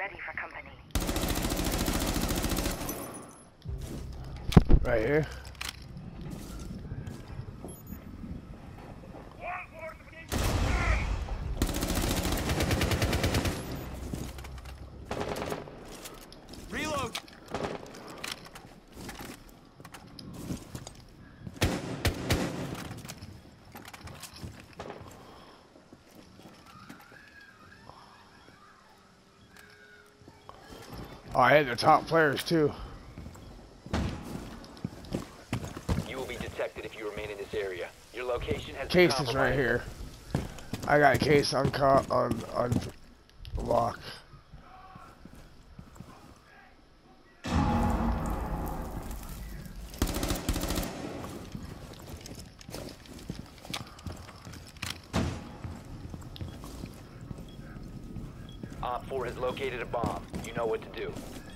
ready for company. Right here. Reload. Oh, I had the top players too. You will be detected if you remain in this area. Your location has been Case is compromised. right here. I got a case on lock. Op 4 has located a bomb. You know what to do.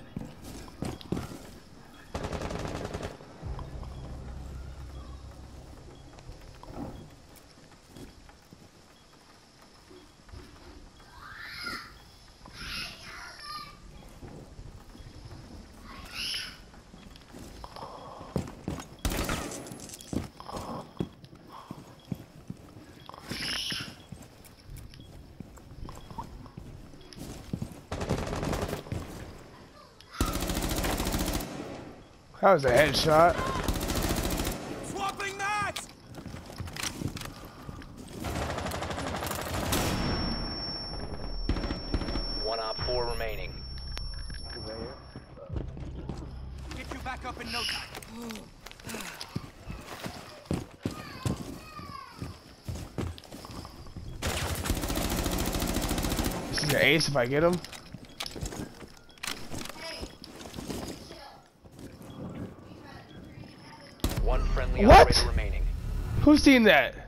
That was a headshot. Swapping that. One Op 4 remaining. Get you back up in no time. This is an ace if I get him. One friendly What? operator remaining. Who's seen that?